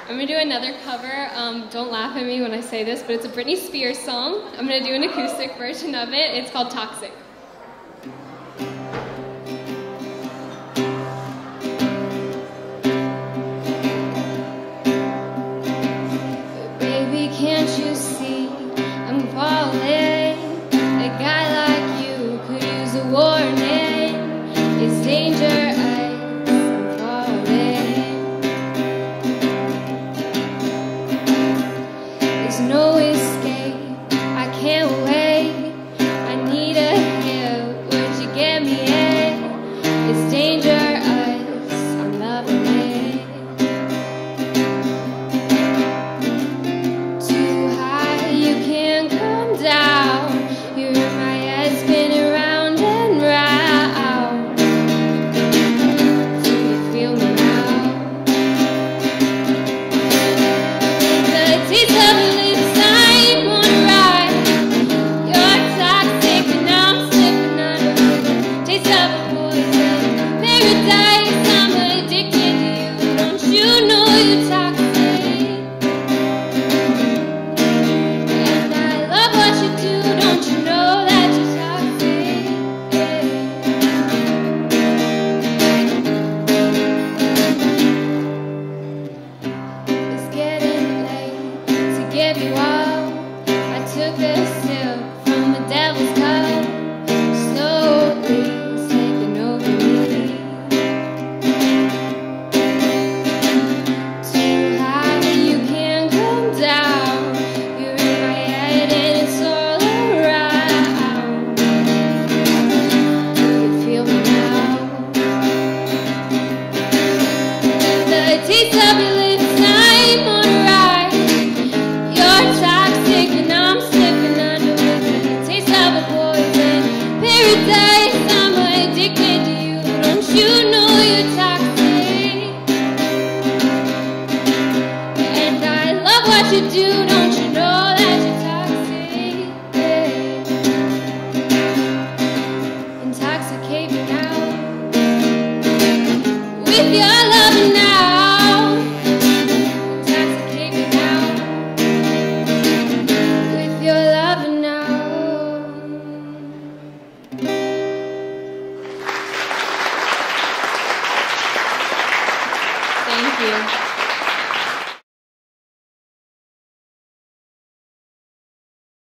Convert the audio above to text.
I'm going to do another cover. Don't laugh at me when I say this, but it's a Britney Spears song. I'm going to do an acoustic version of it. It's called Toxic. Baby, can't you see I'm falling? A guy like you could use a warning. It's dangerous. No escape, I can't wait. I need a hit, would you get me in? It's dangerous, I'm loving it. Too high, you can't come down. You're in my head spinning round and round. Do you feel me now? The taste of taste of your lips, I'm on a ride. You're toxic and I'm slipping under with the taste of a poison paradise. I'm addicted.